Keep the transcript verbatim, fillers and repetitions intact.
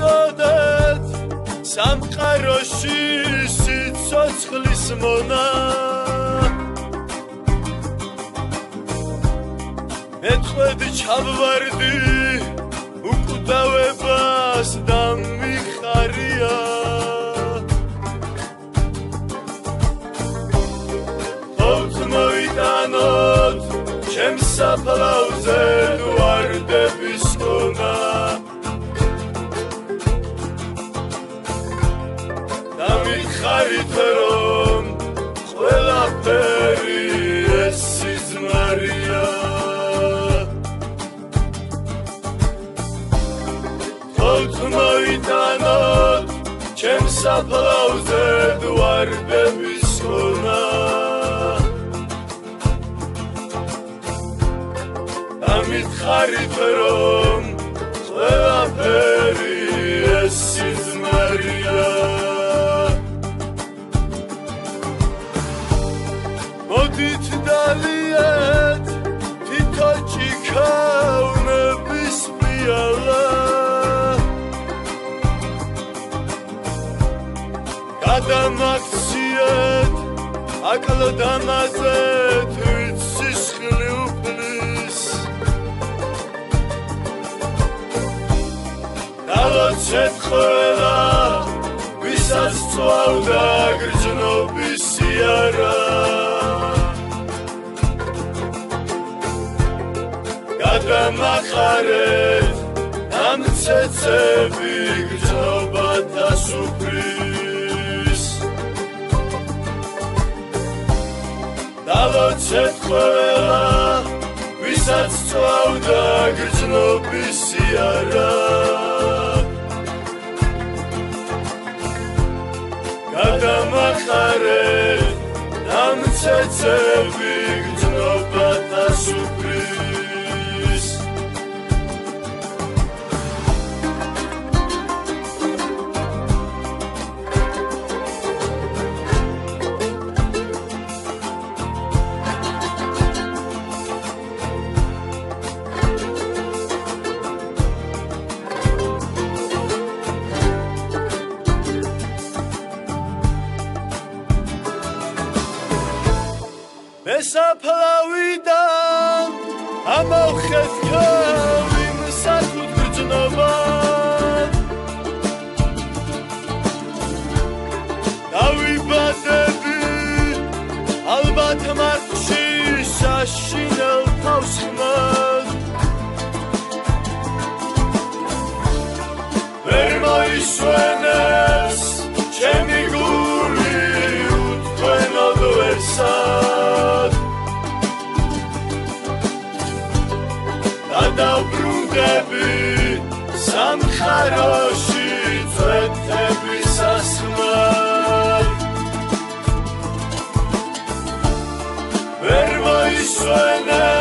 მივწოდეთ სამყაროში სიცოცხლის მონა მეწვედ ჩავვარდი უკვდავებას და მიხარია ხოვთ მოიტანოთ ჩემს საფლავზე ვარდების ხონა და მიხარით რომ ყველაფერი ეს სიზმარია ხოვთ მოიტანოთ ჩემს საფლავზე ვარდების ხონა მითხარით რომ ყველაფერი ეს სიზმარია მოდით დალიეთ თითო ჭიქავნების პიალა გადამაქციეთ აკლდამაზეთ ვით სისხლი უფლის დავაცეთ ყველა ვისაც წვავდა გრძნობის სიარა გადამახარეთ ამ ცეცები გრძნობათა სუფრის დავაცეთ ყველა ვისაც წვავდა გრძნობის სიარა გადამახარეთ ამ ცეცები გრძნობათა სუფრის საფლავიდან ამოვხეთ თავიმ საკუთ გრძნობად დავიბადები ალბათ მათში საშინელ თავს ხმად ვერ მოისვენებს ჩემი გული უთქვენოდ ვერსად დავბრუნდები სამხაროში წვეთების ასხმად ვერ მოისვენე